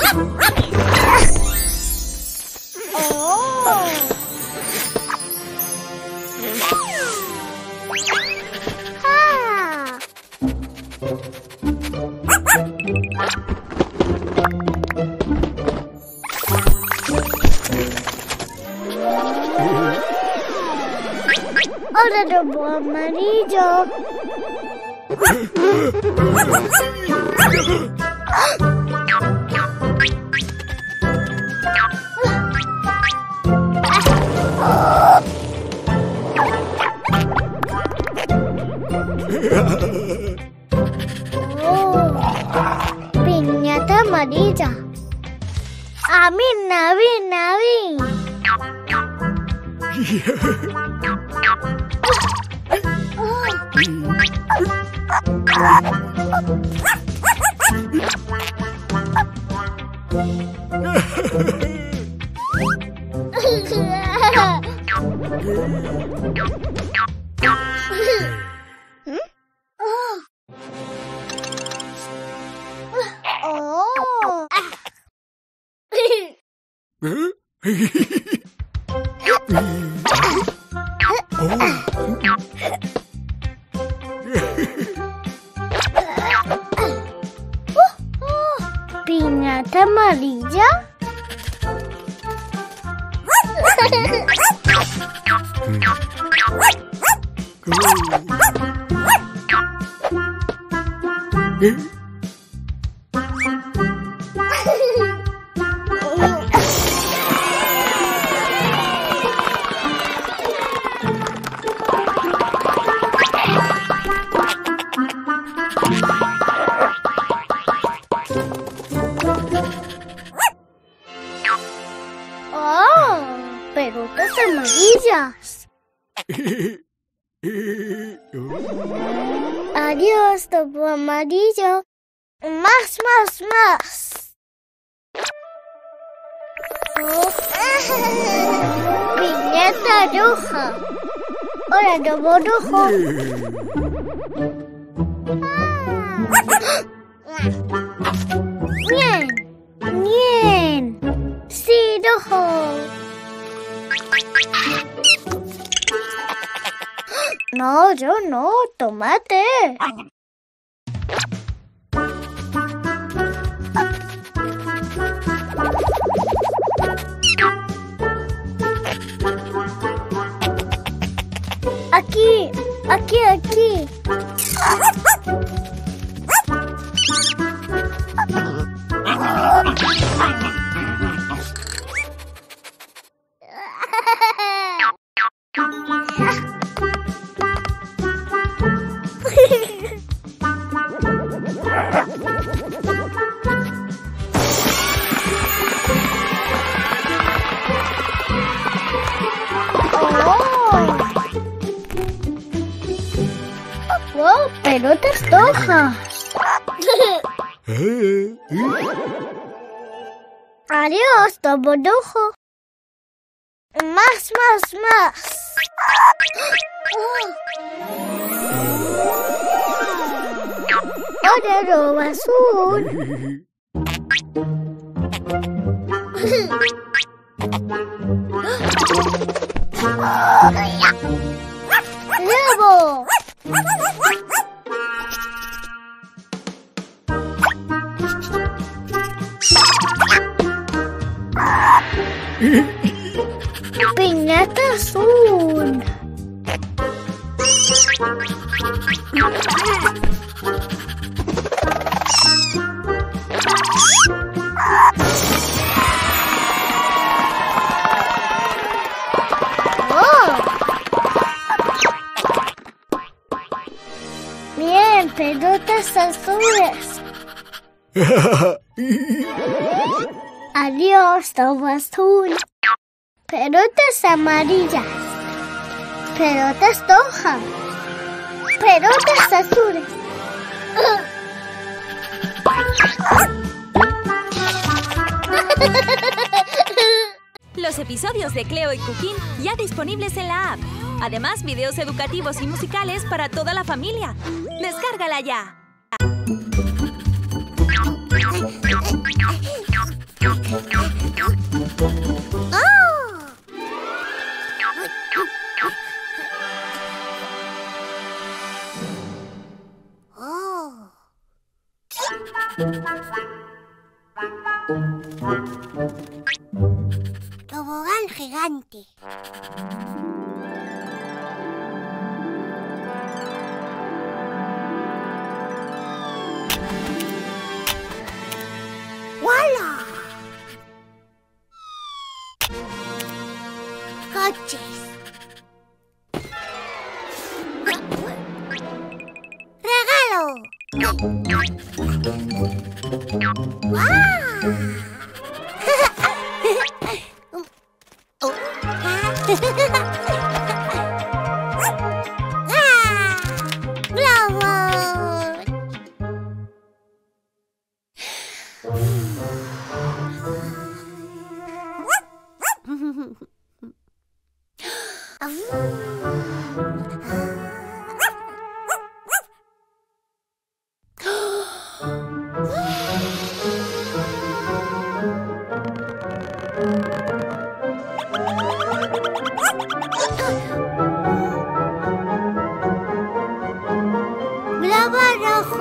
Ahora robo amarillo. Piñata amarilla. Amin, Navin, Navin. Piñata amarilla. Pelotas amarillas. Adiós, topo amarillo. Más, más, más. Piñata roja. Ahora topo rojo. Bien, bien. Sí, rojo. No, yo no, tomate. Aquí, aquí, aquí. ¡Wow! ¡Pelotas rojas! ¡Adiós, topo rojo! ¡Más, más, más! ¡Ahora robo azul! ¡Lobo! Piñata azul. Bien, pelotas azules. Adiós, topo azul. Pelotas amarillas. Pelotas rojas. Pelotas azules. Los episodios de Cleo y Cuquín ya disponibles en la app. Además, videos educativos y musicales para toda la familia. ¡Descárgala ya! Tobogán gigante. ¡Wala! Coches. ¡Regalo! ¡Guau! Globo rojo.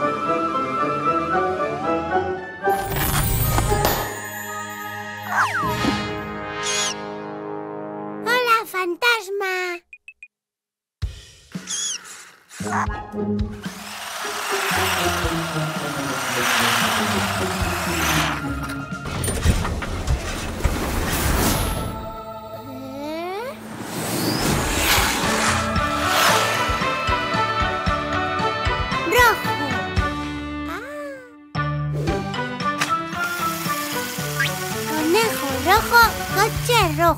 Hola, fantasma. Conejo rojo, coche rojo.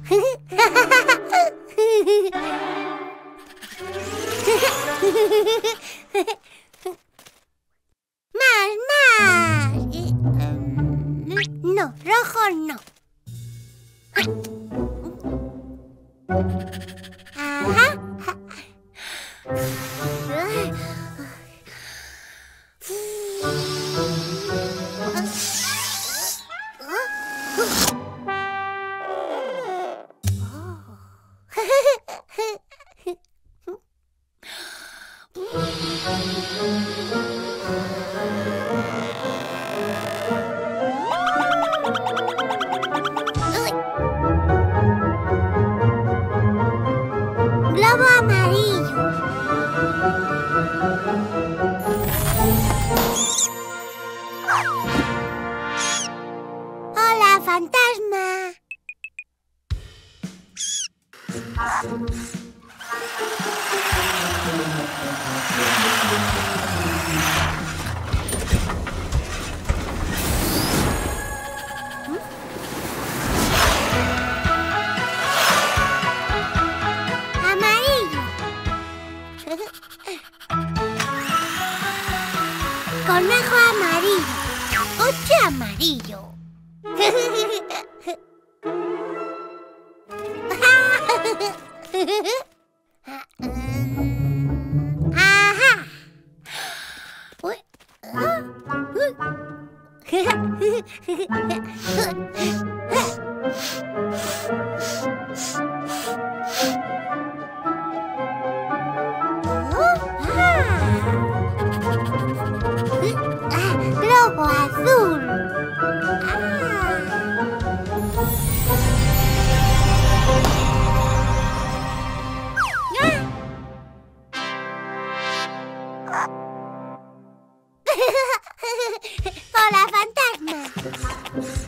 ¡Más! No, rojo no. Ajá. Globo amarillo. Hola, fantasma. Amarillo. Conejo amarillo. Coche amarillo. Ajá. Uy. Globo azul. Hola, fantasma.